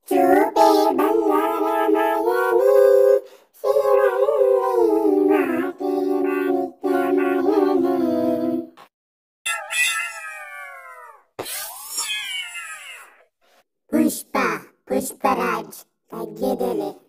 చూపే బంగారమయని శ్రీవల్లి మాటే మాణిక్యమయని. పుష్ప పుష్పరాజ్ తగ్గేదేలే.